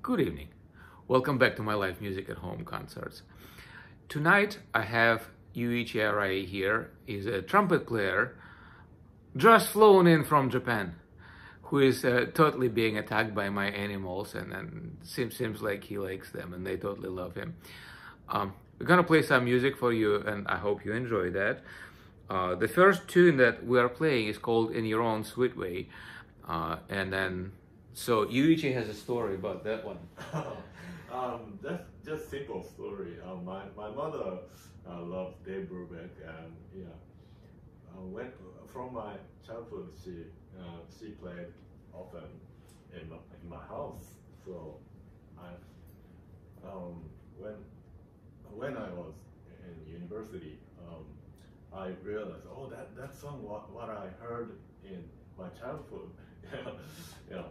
Good evening. Welcome back to my live music at home concerts. Tonight I have Yuichi Arai here. He's a trumpet player just flown in from Japan, who is totally being attacked by my animals, and seems like he likes them and they totally love him. We're gonna play some music for you and I hope you enjoy that. The first tune that we are playing is called In Your Own Sweet Way, so Yuichi has a story about that one. That's just simple story. My mother loves Dave Brubeck, and when from my childhood she played often in my house. So when I was in university, I realized, oh, that song what I heard in my childhood. yeah.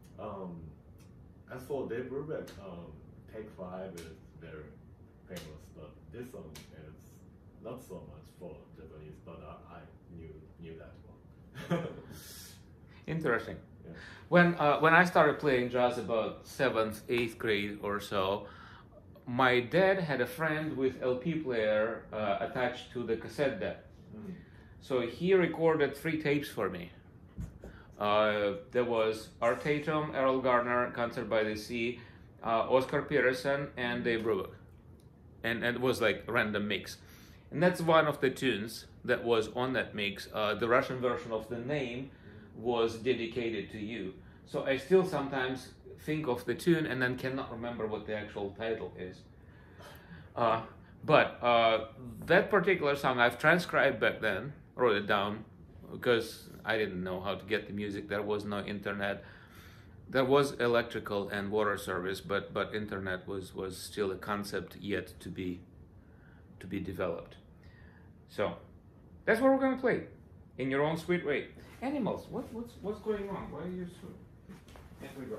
As for Dave Brubeck, Take 5 is very famous, but this song is not so much for Japanese, but I knew that one. Interesting. Yeah. When I started playing jazz about 7th, 8th grade or so, my dad had a friend with LP player attached to the cassette deck. Mm. So he recorded 3 tapes for me. There was Art Tatum, Errol Garner, Concert by the Sea, Oscar Peterson, and Dave Brubeck. And it was like a random mix. And that's one of the tunes that was on that mix. The Russian version of the name was dedicated to you. So I still sometimes think of the tune and then cannot remember what the actual title is. But that particular song I've transcribed back then, wrote it down, because I didn't know how to get the music. There was no internet. There was electrical and water service, but internet was still a concept yet to be developed. So that's what we're gonna play, In Your Own Sweet Way. Animals, what's going on? Why are you so? Here we go.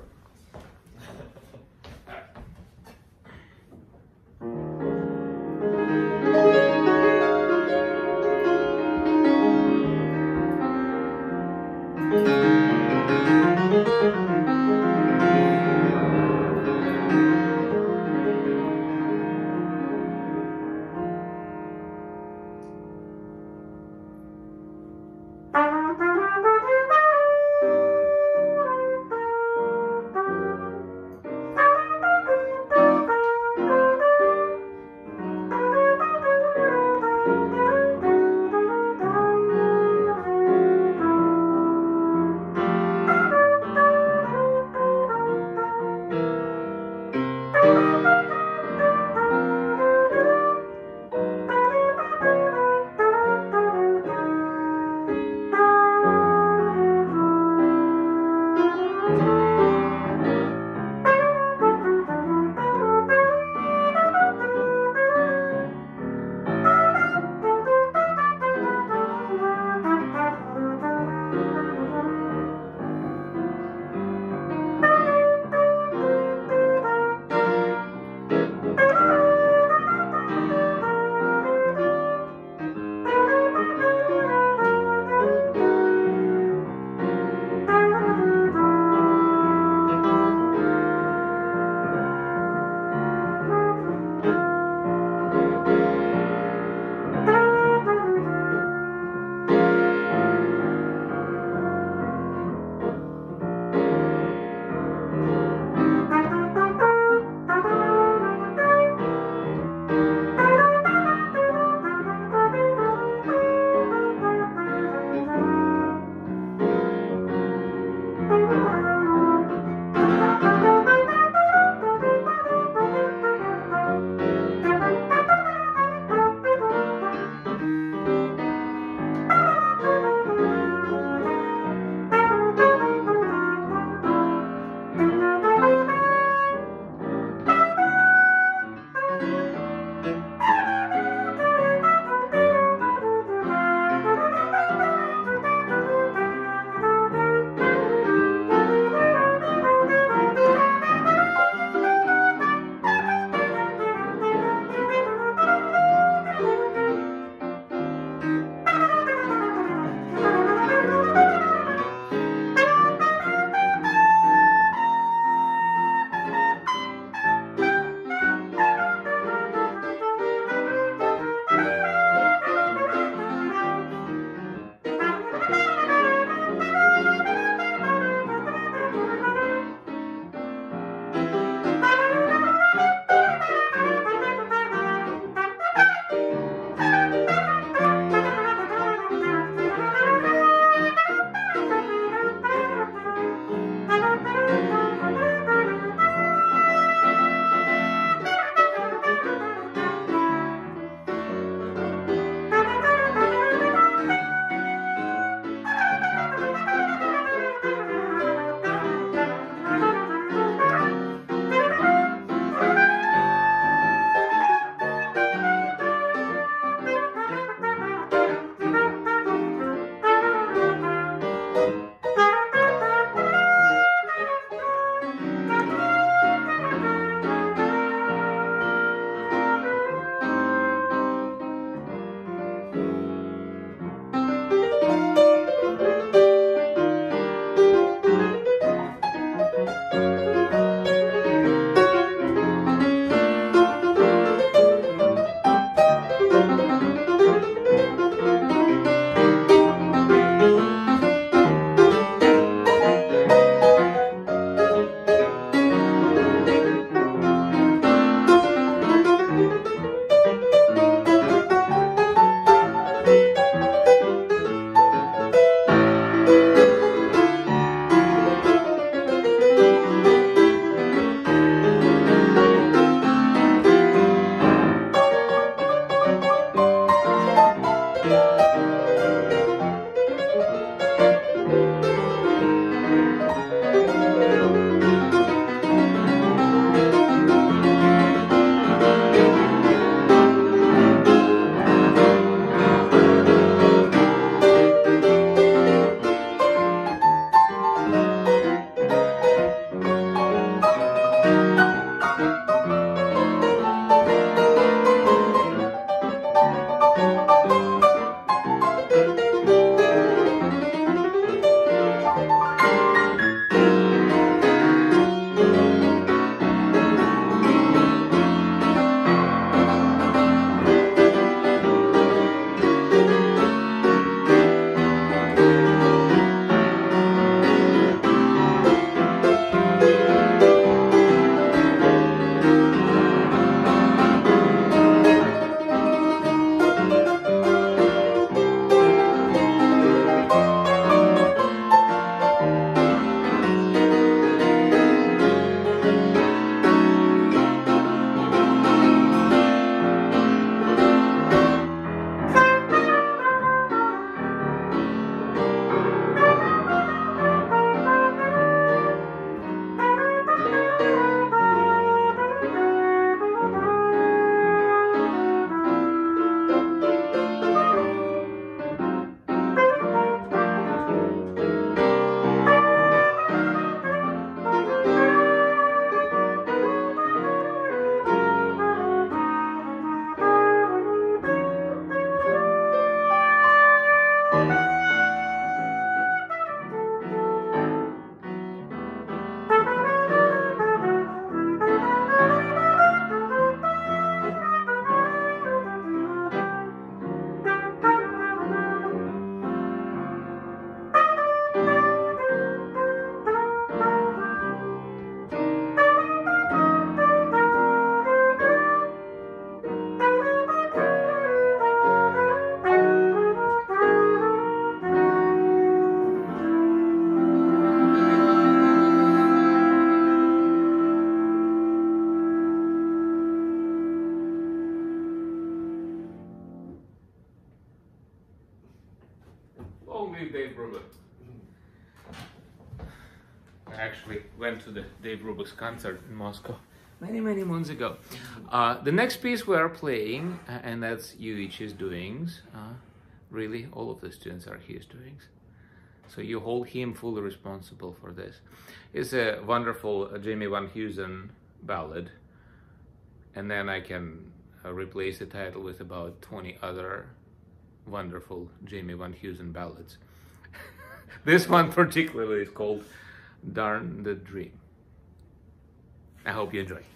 actually went to the Dave Brubeck's concert in Moscow many moons ago. The next piece we are playing, and that's Yuichi's doings. Really, all of the students are his doings. So you hold him fully responsible for this. It's a wonderful Jamie Van Heusen ballad, and then I can replace the title with about 20 other wonderful Jamie Van Heusen ballads. This one particularly is called Darn the Dream. I hope you enjoy.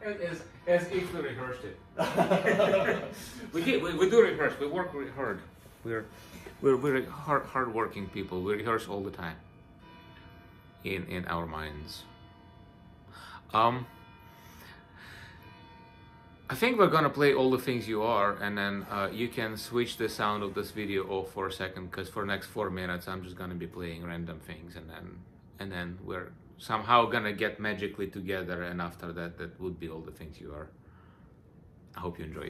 As if we rehearsed it. we do rehearse. We work really hard. We're very hard-working people. We rehearse all the time in our minds. I think we're gonna play All the Things You Are, and then you can switch the sound of this video off for a second, because for the next 4 minutes I'm just gonna be playing random things, and then we're somehow gonna get magically together, and after that, that would be All the Things You Are. I hope you enjoy.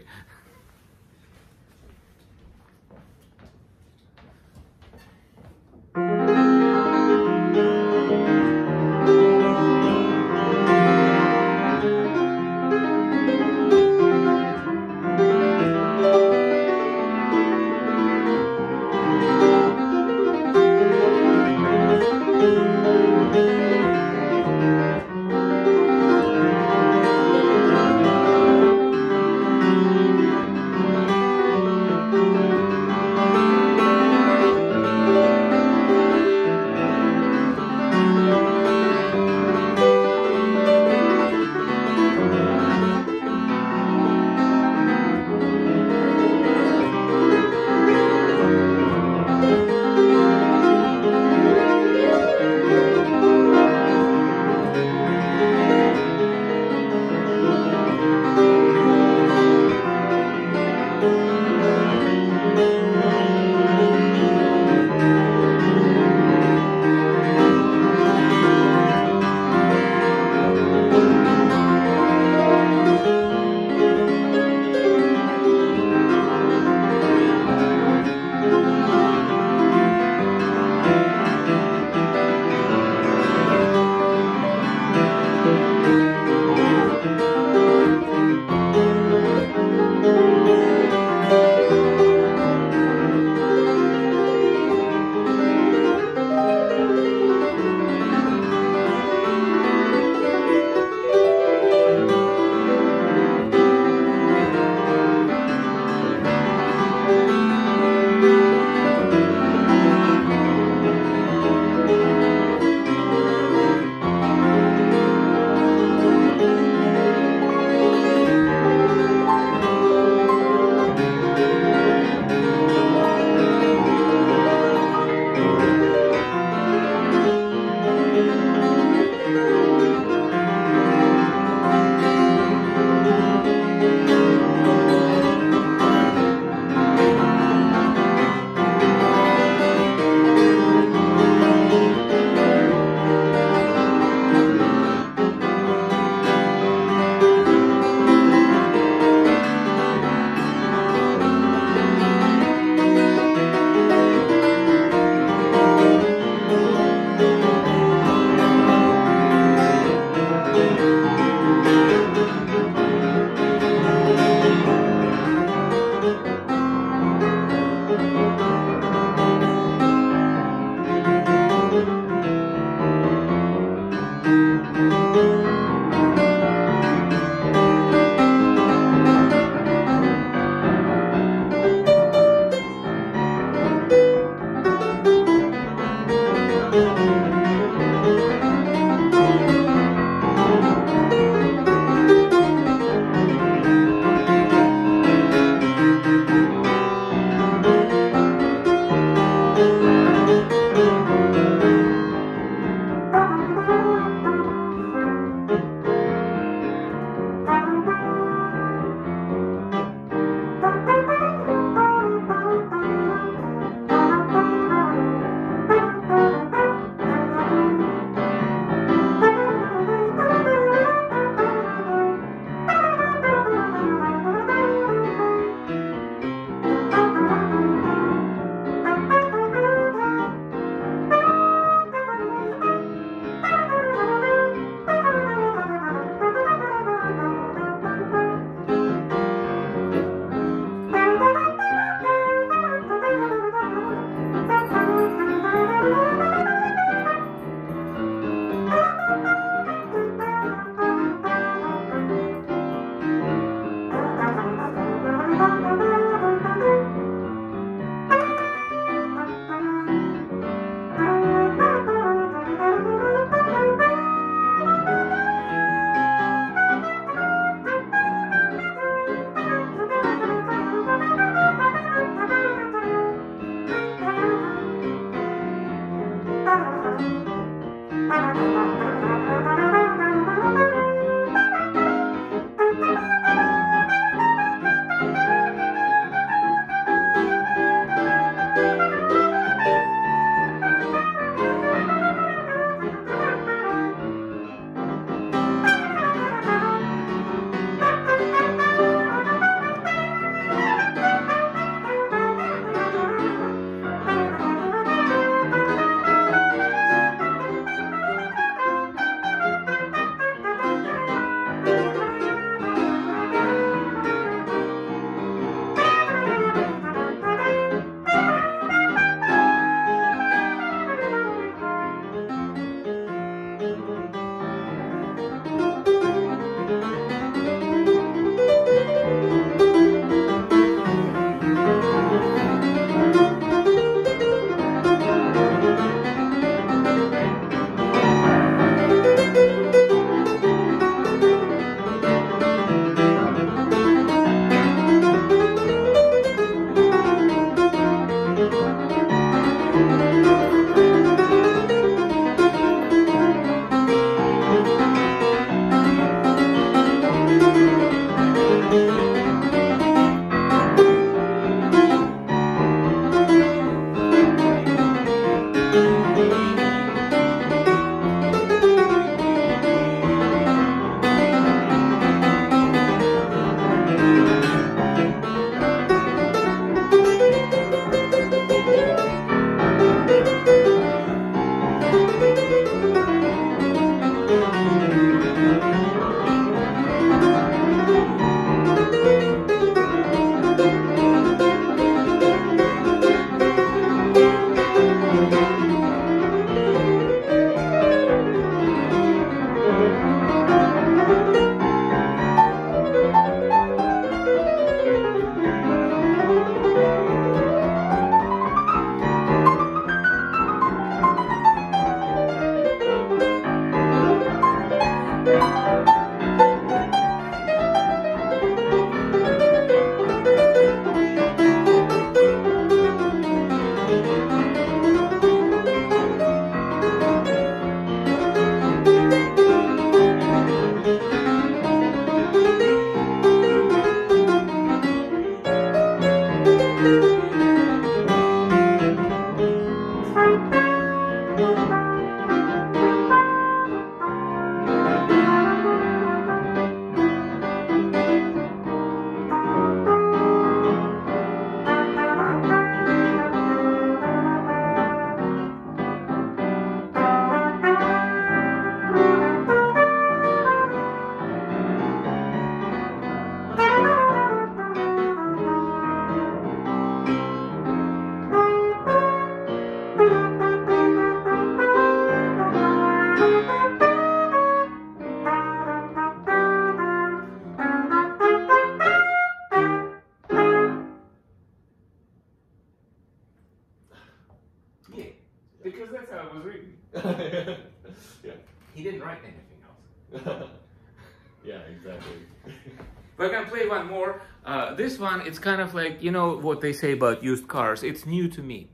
Because that's how it was written. Yeah. He didn't write anything else. Yeah, exactly. We're gonna play one more. This one, it's kind of like, you know what they say about used cars. It's new to me.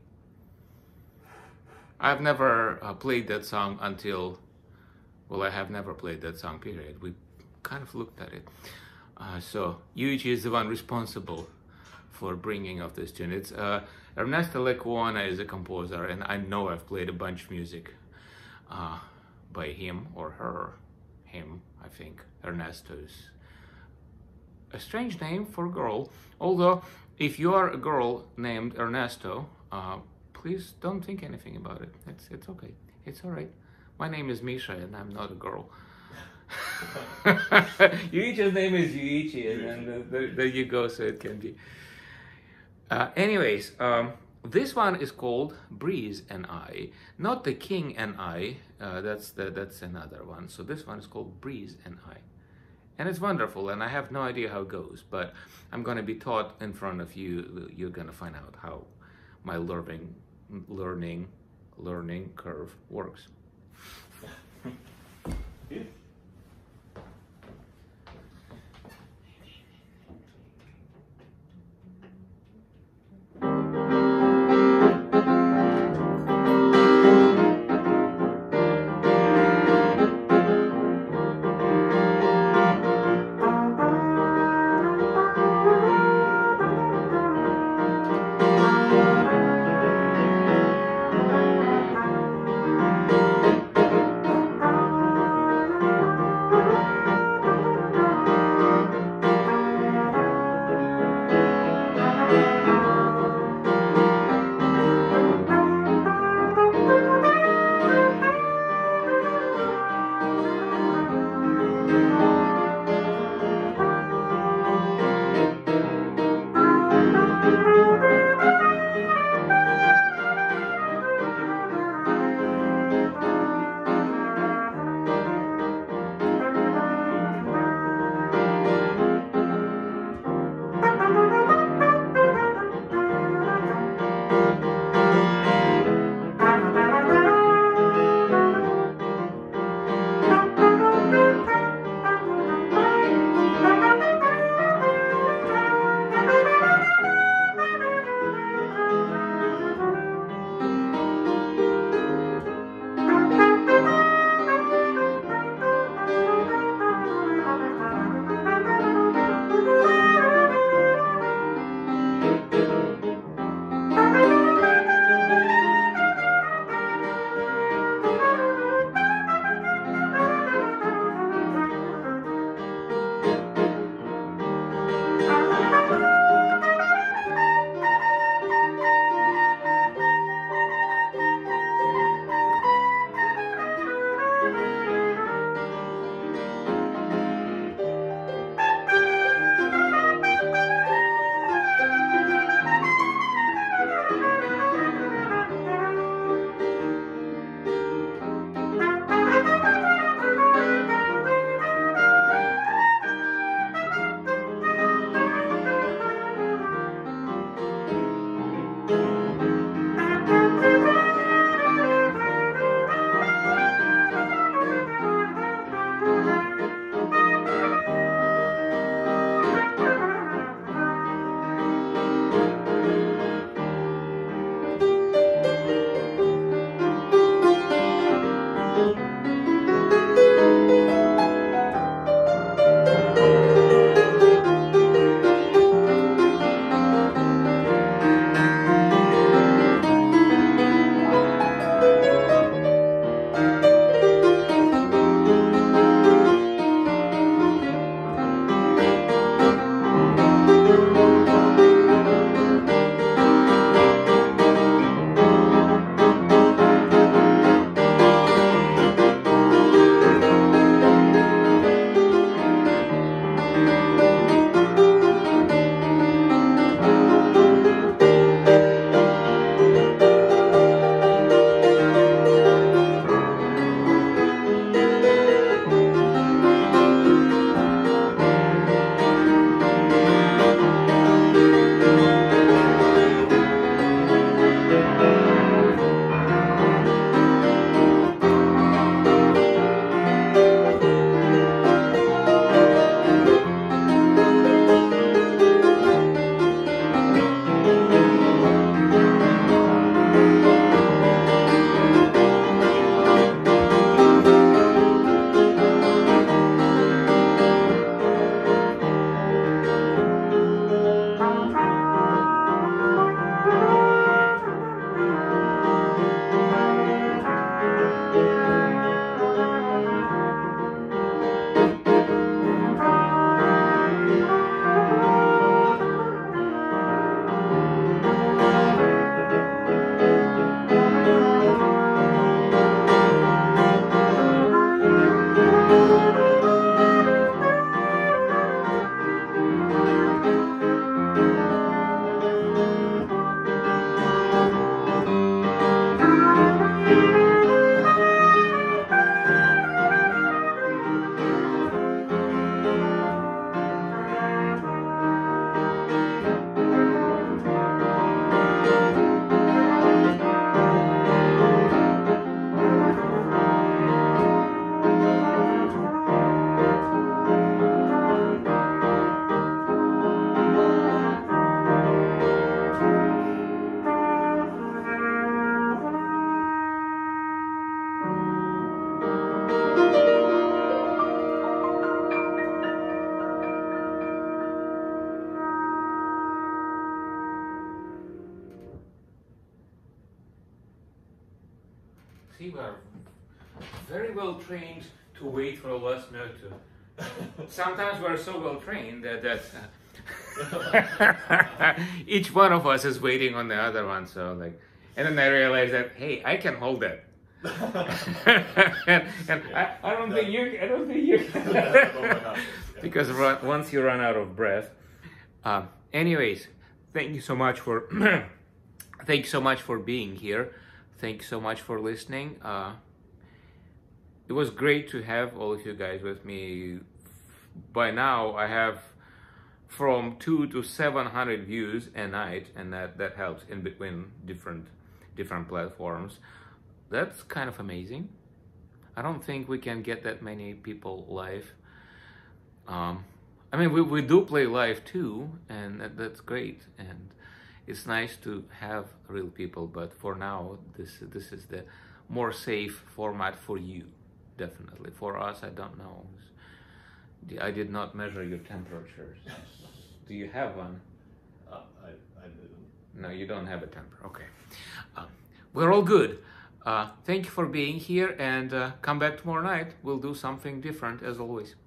I've never played that song until, well, I have never played that song, period. We kind of looked at it. So Yuichi is the one responsible for bringing of this tune. It's Ernesto Lecuona is a composer, and I know I've played a bunch of music by him or her. Him, I think. Ernesto's a strange name for a girl. Although, if you are a girl named Ernesto, please don't think anything about it. It's okay. It's all right. My name is Misha, and I'm not a girl. Yuichi's name is Yuichi, and there you go. So it can be. Anyways, this one is called Breeze and I, not the King and I. That's another one. So this one is called Breeze and I, and it's wonderful. And I have no idea how it goes, but I'm going to be taught in front of you. You're going to find out how my learning curve works. Yeah. See, we're very well trained to wait for the last note to. Sometimes we're so well trained that each one of us is waiting on the other one. So like, and then I realized that hey, I can hold that. and I don't think you. I don't think you. Because once you run out of breath. Anyways, thank you so much for. Thank you so much for being here. Thank you so much for listening. It was great to have all of you guys with me. By now, I have from 200 to 700 views a night, and that helps in between different platforms. That's kind of amazing. I don't think we can get that many people live. I mean, we do play live too, and that's great. And it's nice to have real people, but for now, this is the more safe format for you. Definitely. For us, I don't know. I did not measure your temperatures. Do you have one? I didn't. No, you don't have a temper. Okay. We're all good. Thank you for being here, and come back tomorrow night. We'll do something different as always.